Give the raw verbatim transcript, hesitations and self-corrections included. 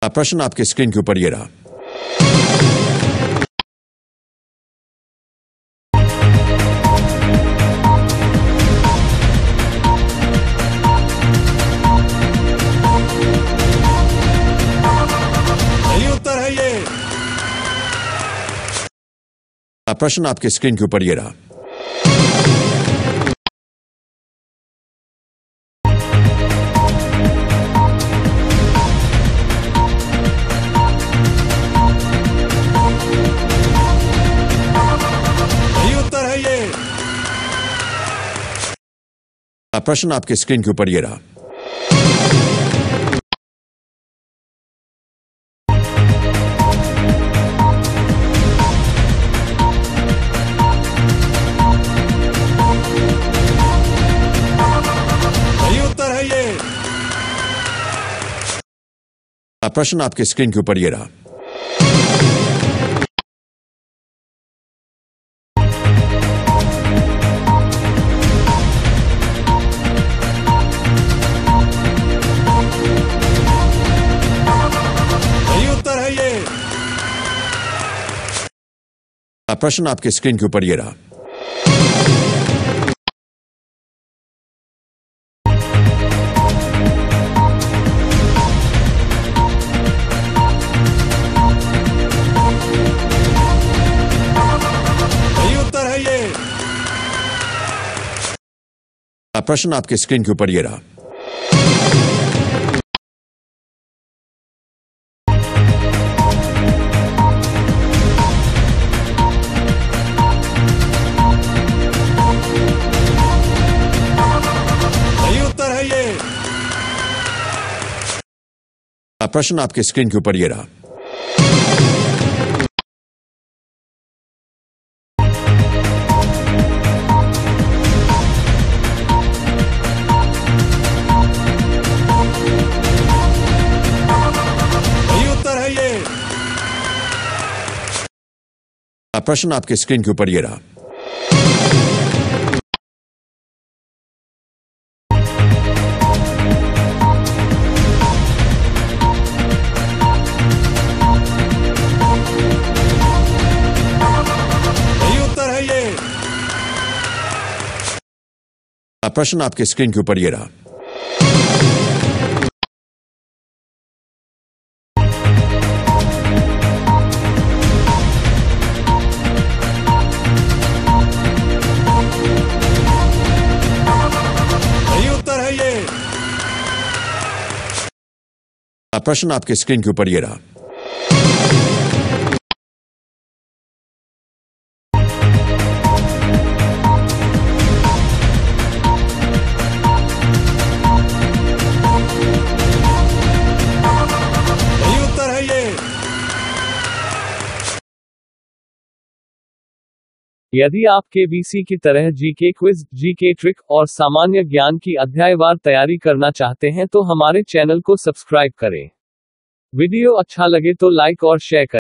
प्रश्न आपके स्क्रीन के ऊपर ये रहा। सही उत्तर है ये। प्रश्न आपके स्क्रीन के ऊपर ये रहा। प्रश्न आपके स्क्रीन के ऊपर ये रहा। सही उत्तर है ये। प्रश्न आपके स्क्रीन के ऊपर ये रहा। प्रश्न आपके स्क्रीन के ऊपर ये रहा। सही उत्तर है ये। प्रश्न आपके स्क्रीन के ऊपर ये रहा। प्रश्न आपके स्क्रीन के ऊपर ये रहा। सही उत्तर है ये। प्रश्न आपके स्क्रीन के ऊपर ये रहा। प्रश्न आपके स्क्रीन के ऊपर ये रहा। सही उत्तर है ये। प्रश्न आपके स्क्रीन के ऊपर ये रहा। यदि आप केबीसी की तरह जीके क्विज, जीके ट्रिक और सामान्य ज्ञान की अध्यायवार तैयारी करना चाहते हैं तो हमारे चैनल को सब्सक्राइब करें। वीडियो अच्छा लगे तो लाइक और शेयर करें।